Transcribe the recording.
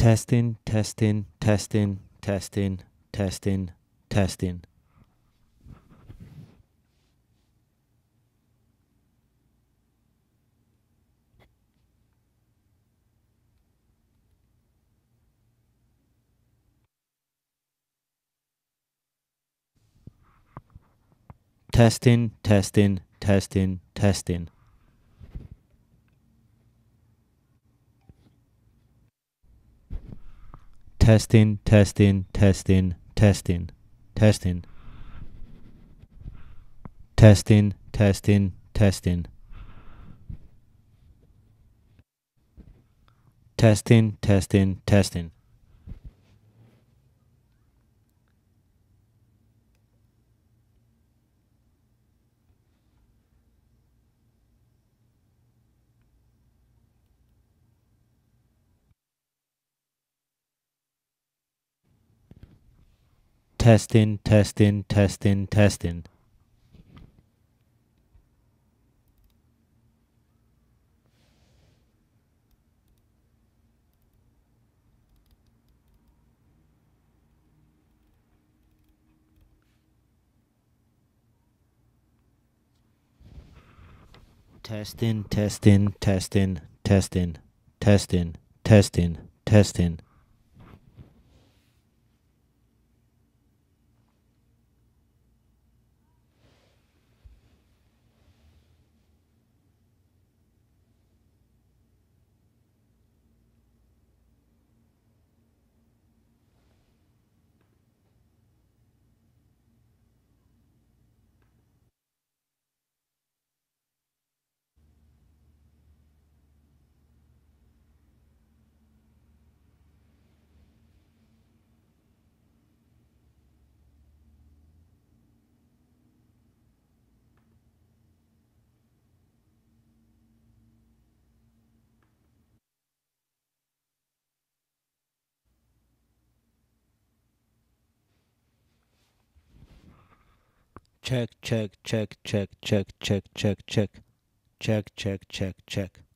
Testing, testing, testing, testing, testing, testing. Testing, testing, testing, testing. Testing, testing, testing, testing, testing. Testing, testing, testing. Testing, testing, testing. Testing, testing, testing, testing. Testing, testing, testing, testing, testing, testing, testing. Check, check, check, check, check, check, check, check, check, check, check, check.